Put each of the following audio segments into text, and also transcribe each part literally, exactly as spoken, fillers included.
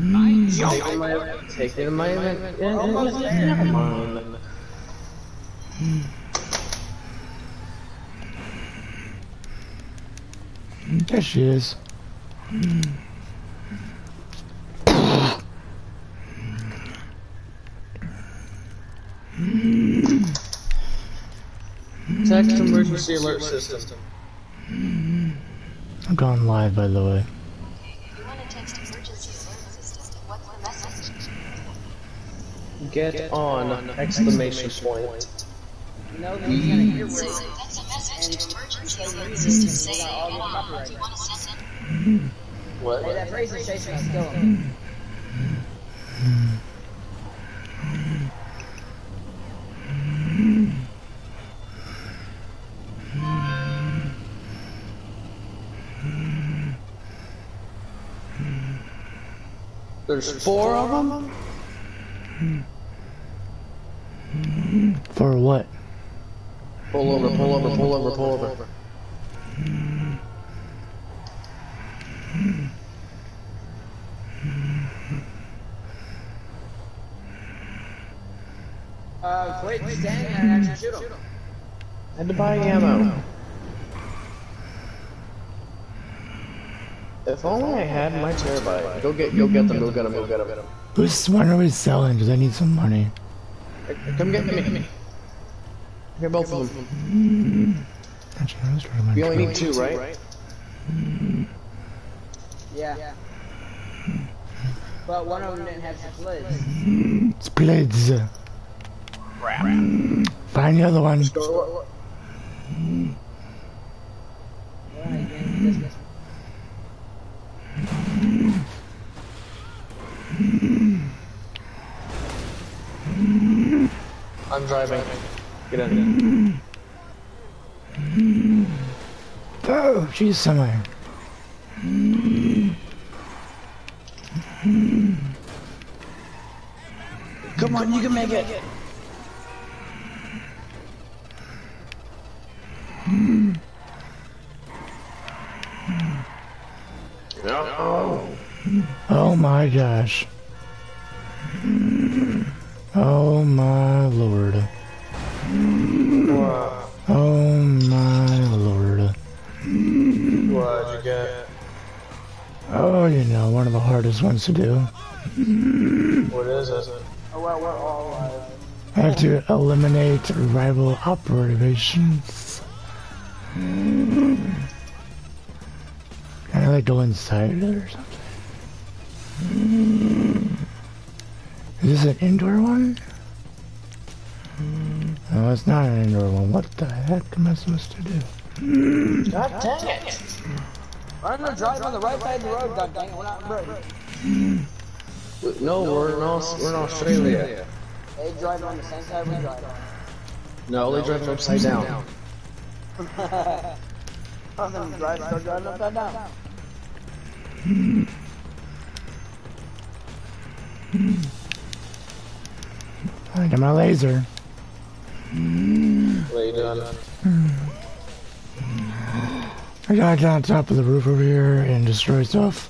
Taking my, taking my event. Yeah, almost there. Never mind. There she is. Text emergency alert system. I'm going live, by the way. You want to text emergency alert system? What's the message? Get on! Exclamation point. No, he's gonna hear So, it. that's a message to emergency alert system saying, get on. Do you want to send it? What? Hey, that phrase is chasing us, kill him. There's four of them? For what? Pull over, pull over, pull over, pull over. Uh, quit standing there and actually shoot him. Had to buy ammo. If only I had my terabyte. Go get, go get them, go get them, go get them. Who's one are we selling? Because I need some money. Come get me. Get both of them. Actually, I was trying to We only need two, right? Yeah. But one of them didn't have splits. Splits. Find the other one. I'm driving. Get in. Oh, she's somewhere. Come on, you can make it. No. Oh my gosh. Oh my lord. Wow. Oh my lord. What'd you get? Oh, you know, one of the hardest ones to do. What is it? Oh, well, we're all alive. I have to eliminate rival operations. Can I like go inside it or something? Is this an indoor one? No, it's not an indoor one. What the heck am I supposed to do? God dang it! Run the drive on the right side of the road, god dang it, we're not in Britain. No, we're in, Aus we're in Australia. They drive on the same side we drive on. No, they drive upside down. I'm gonna drive, start driving upside down. I got my laser. What are you doing? I gotta get on top of the roof over here and destroy stuff.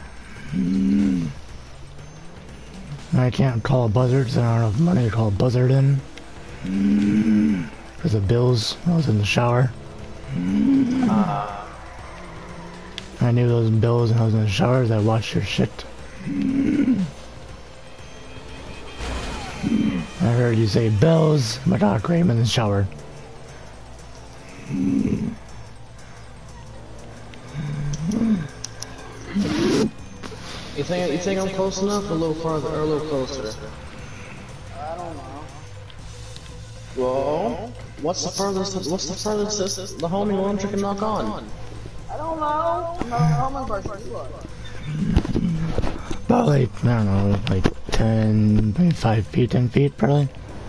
I can't call a buzzard, so I don't have money to call a buzzard in. For the bills, I was in the shower. Uh, I knew those bills and I was in the shower as I watched your shit. I heard you say bells. My God, great, I'm in the shower. you think you think I'm close enough? A little farther, or a little closer? I don't know. Well, what's the furthest? What's the furthest the homing launcher can knock on? I don't know. I'm not a homing person. You are. About like, I don't know, like ten, maybe five feet, ten feet probably.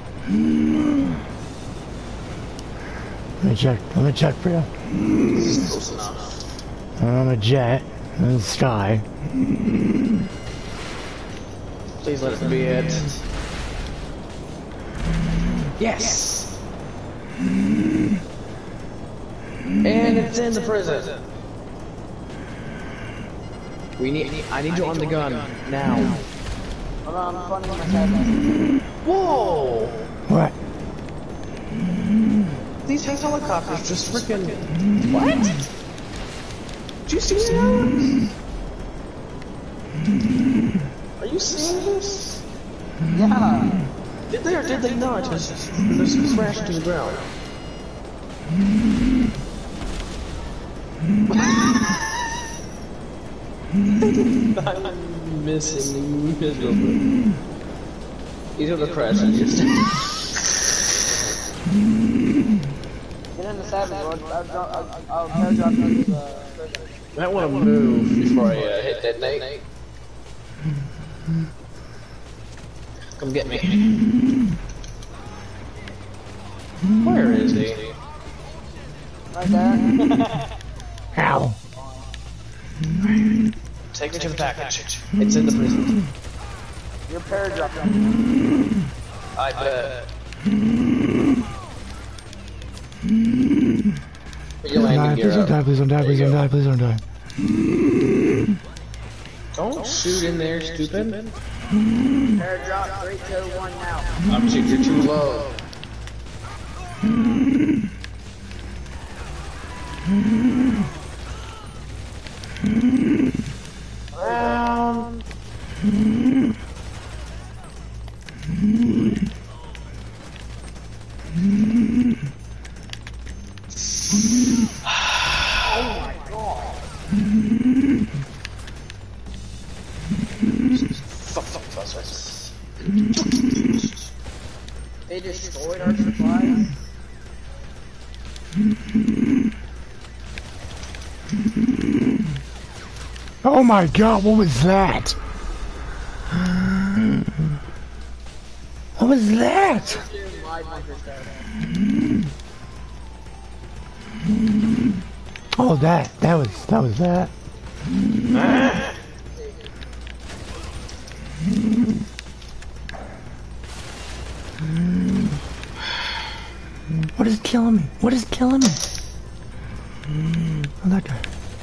Let me check, let me check for you. Close enough. I'm a jet in the sky. Please let it be it. Yes! And it's in the prison. We need. I need you on the gun now. Hold on, I'm funding myself. Whoa! What? These helicopters just freaking. What? Did you see that? Are you seeing this? Yeah. Did they or did they not just, just crash to the ground? I'm missing miserably. These are the crashes. Get in the savage, Lord. I'll, I'll, I'll, I'll airdrop those, uh, prisoners. I might want to move before I uh, hit that Nate. Come get me. Where is he? Right there. Ow. Take me to the package. It's in the prison. You're airdropping. I bet. Put your landing gear Please don't up. die, please don't die, please don't die, please don't die. Don't shoot in there, stupid. Airdrop three, two, one now. I'm shooting, you're too low. Round. Oh my god. Fuck, fuck, fuck, fuck. They destroyed our supplies. Oh my god, what was that? What was that? Oh, that, that was, that was that. What is killing me? What is killing me? Oh, that guy.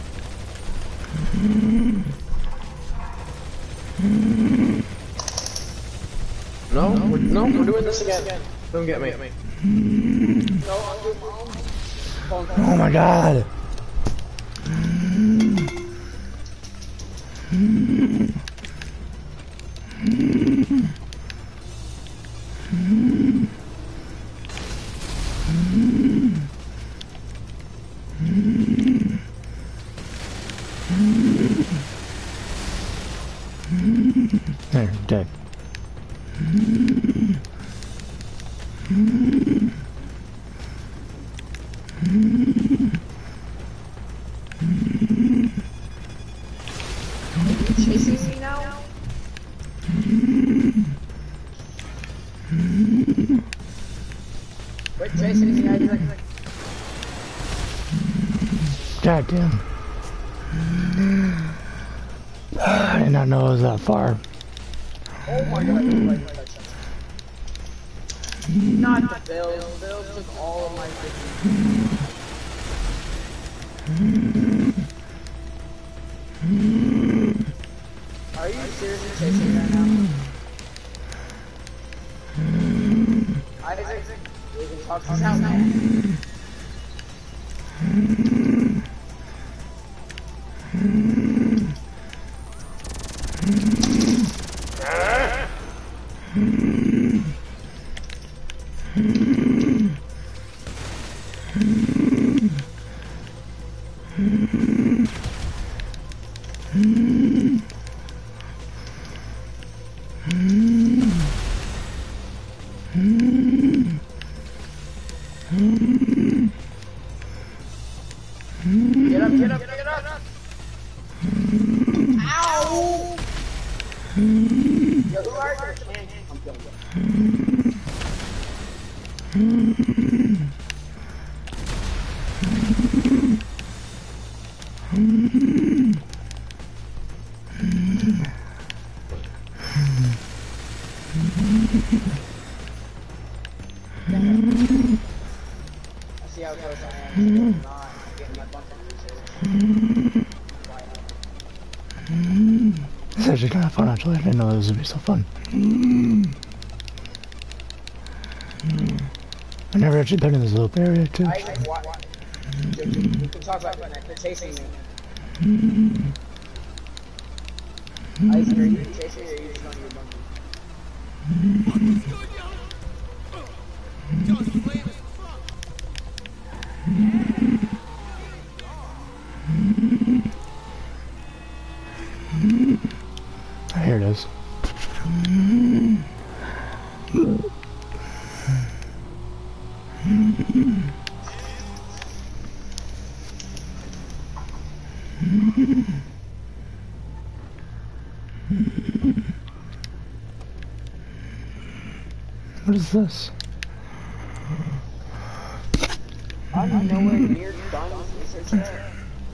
No, we're, no, we're doing this again. Don't get me. Oh my god. There, dead. Chasing me now? Quit chasing me, Isaac. God damn. I did not know it was that far. Oh my god. Not the Bills. The Bills took all of my freaking. Are you seriously chasing me right now? Isaac, we can talk this out now. Get up, get up, get up! Ow! Yo, who are you? I'm killing you. I see how close I am. I'm not getting my bunch of resources. of fun actually. I didn't know this would be so fun. I never actually been in this loop area too. I just wa- you, you, you can talk about that. They're chasing me. Isaac, are you chasing or are you just going to your bunker? Here it is. What is this? I'm nowhere near done with research yet.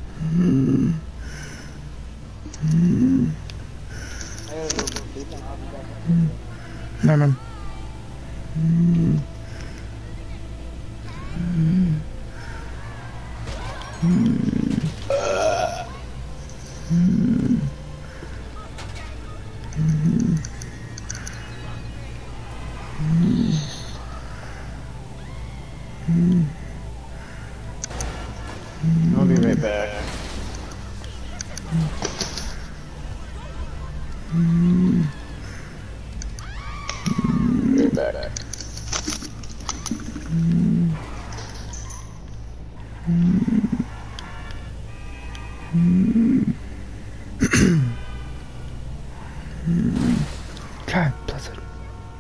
I gotta go sleep and I'll be back. No, man. I'll be right back. Right back. God bless it.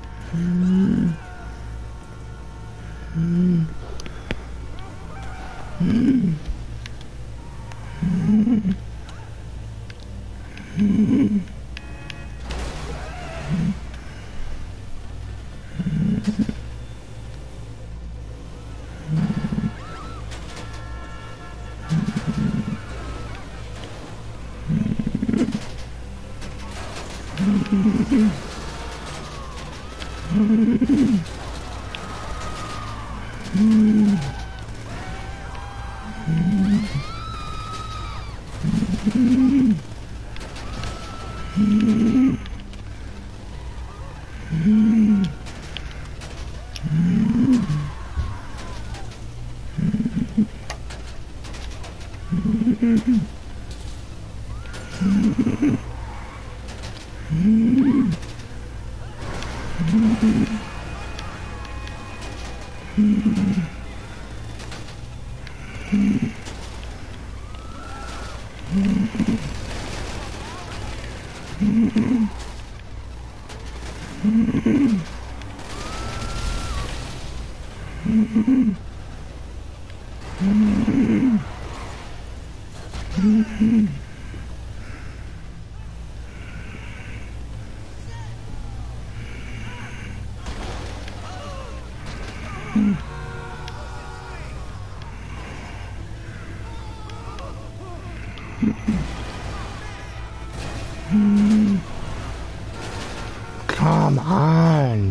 Come on.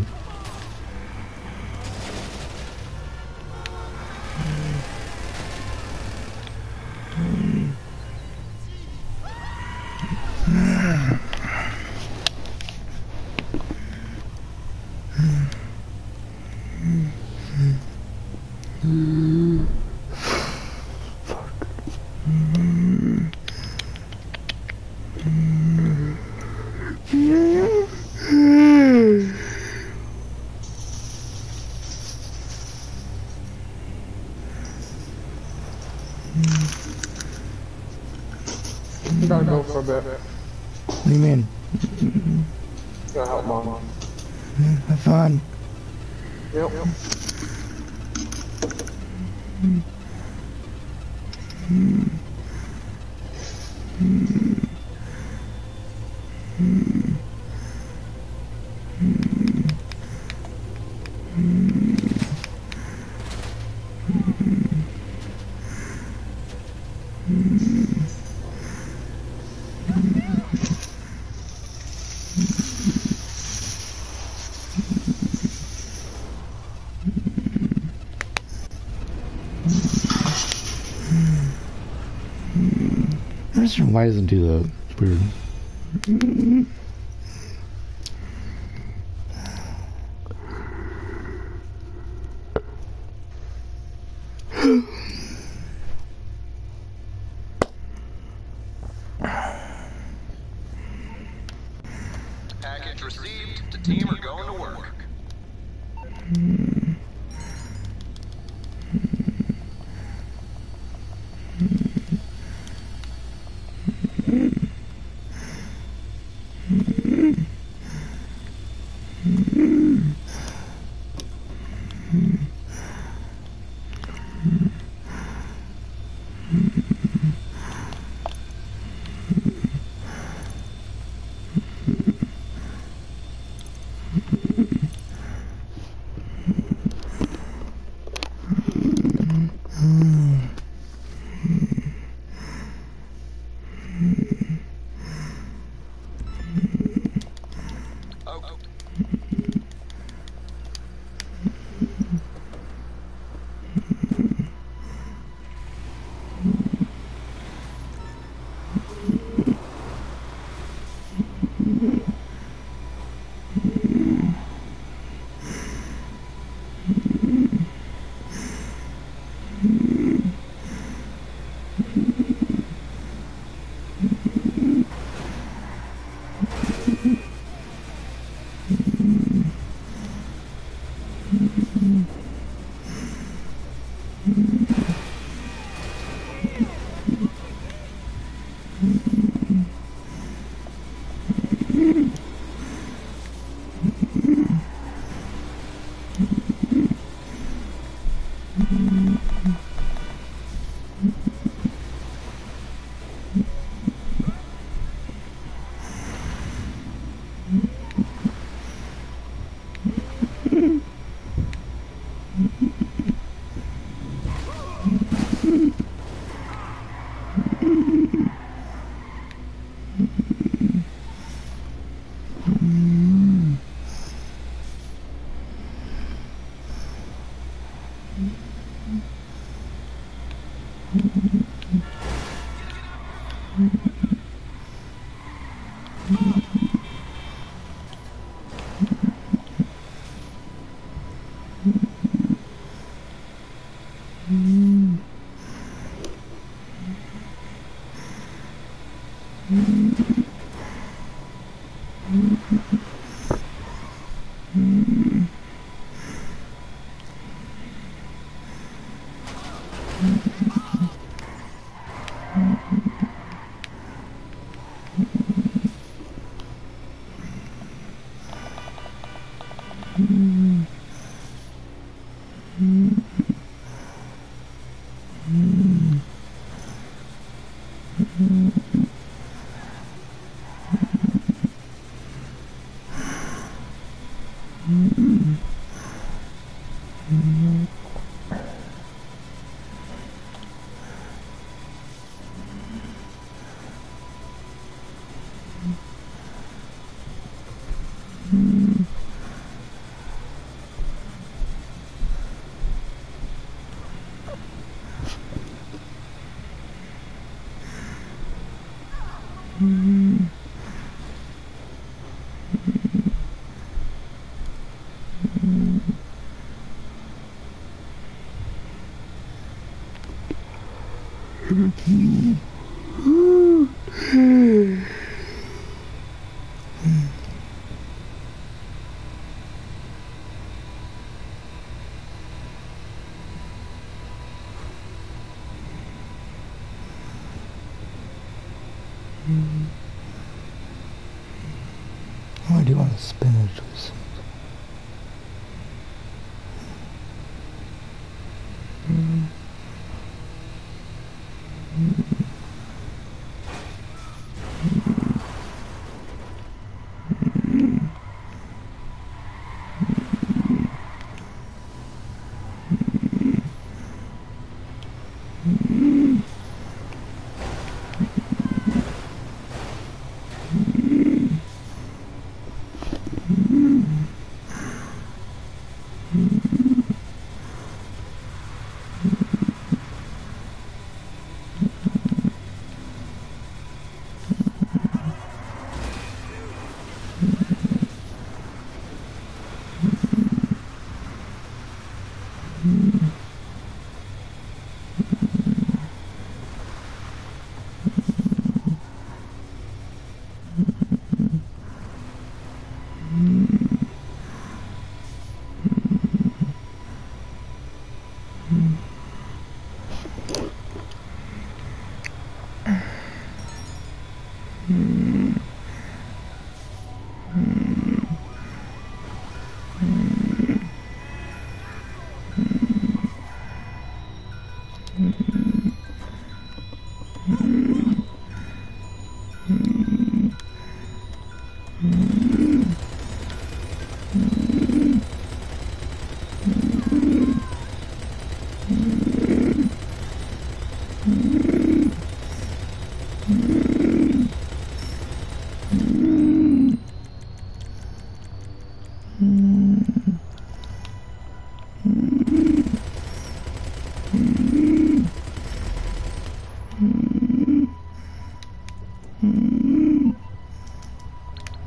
You gotta go for a bit. What do you mean? Gotta help mom. Have fun. Yep. I just why doesn't do that? It's weird. package received. The team are going to work. Oh, I do want to spin it. Mm-hmm.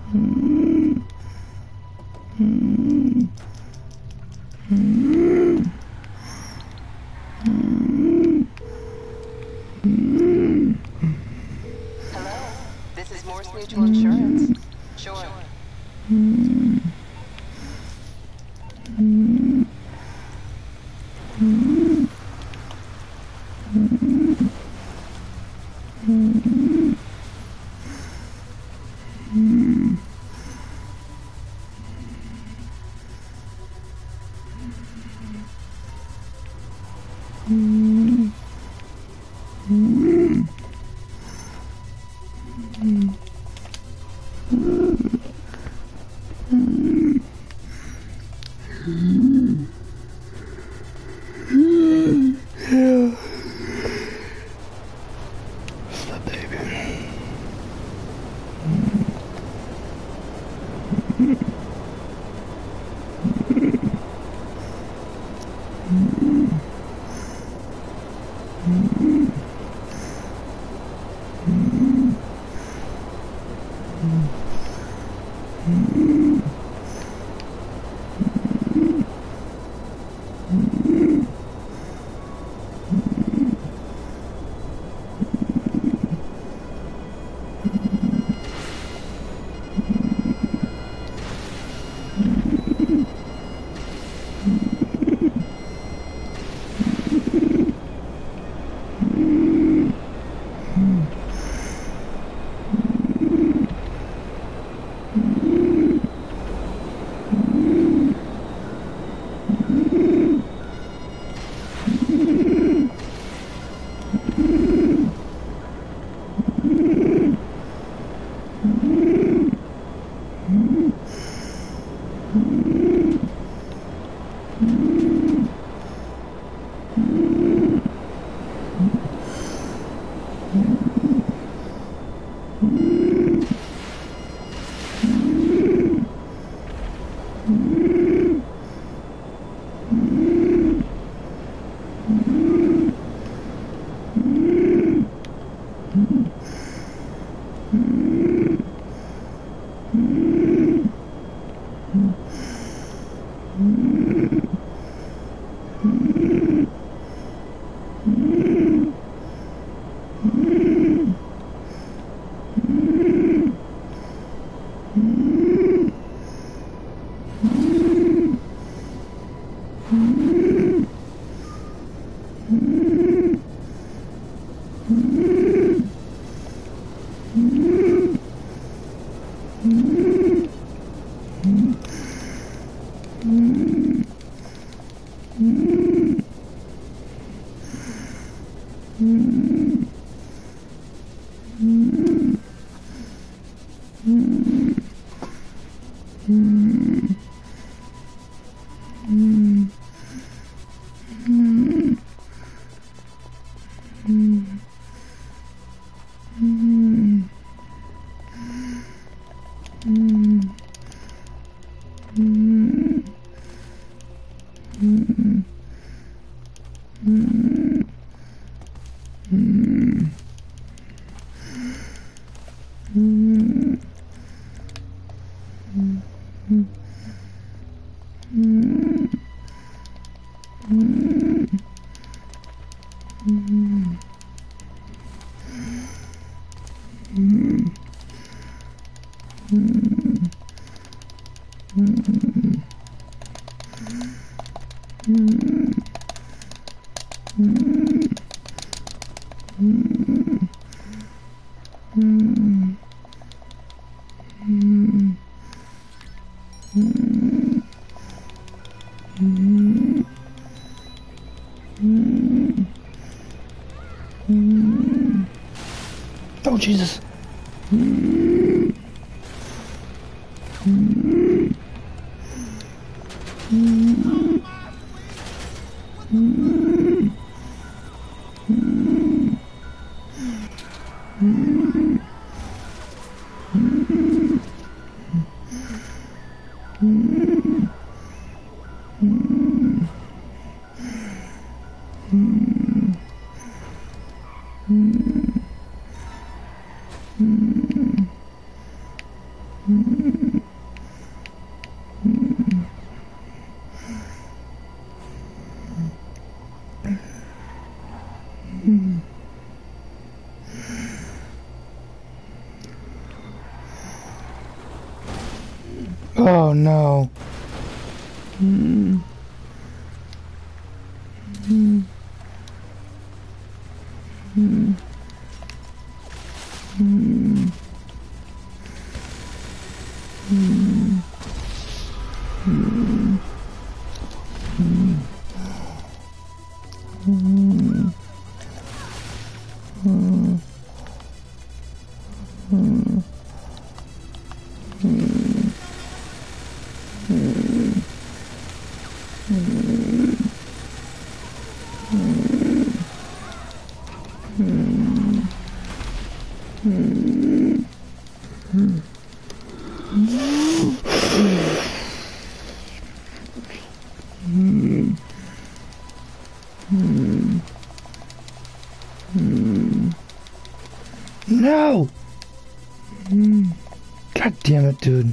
Hello, this is Morse Mutual Insurance. Sure. Oh, Jesus. Mm-hmm. Oh no. Hmm. Hmm. Hmm. Hmm. Hmm. Hmm. Hmm. Hmm. Hmm. Hmm. No! God damn it, dude.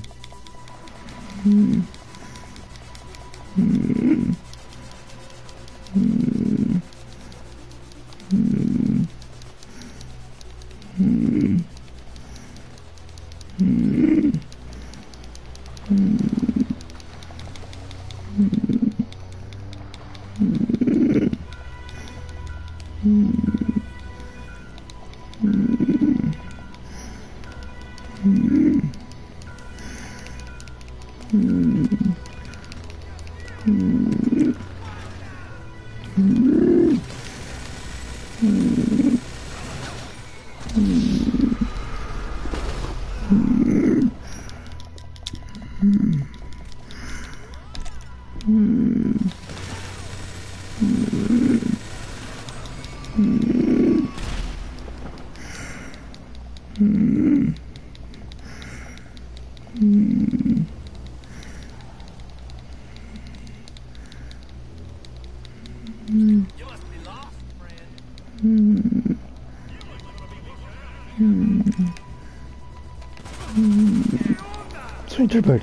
Sweet Shepherd.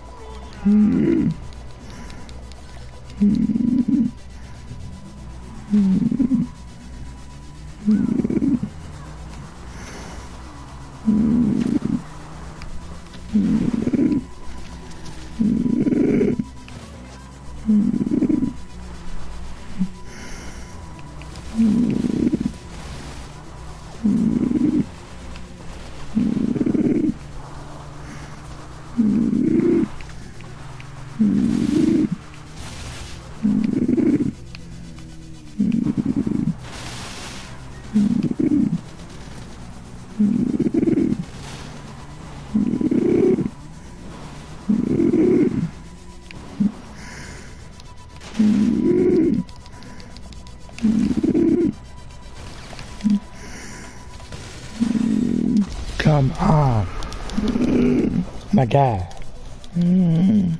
Come on. My guy. Mm.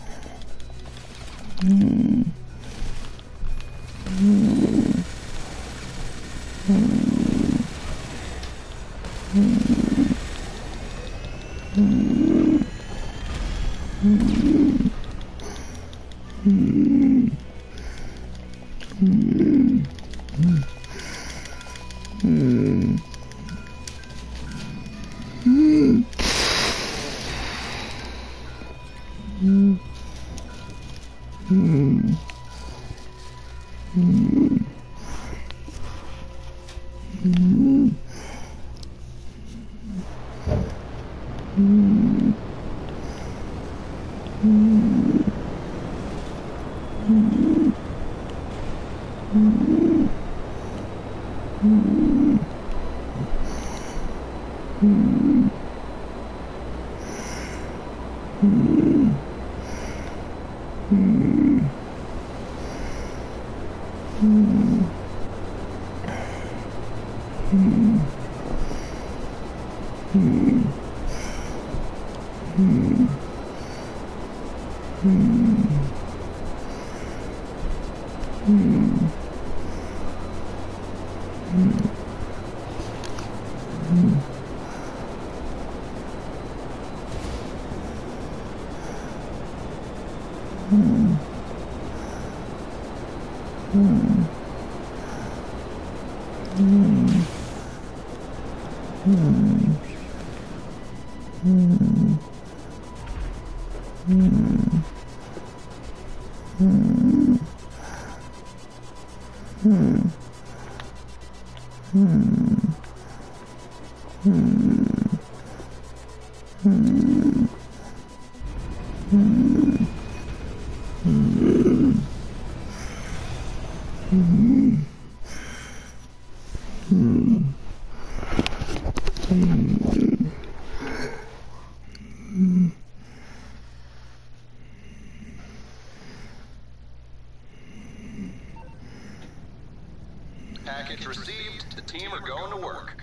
Mm. Mm. Package received. The team are going to work.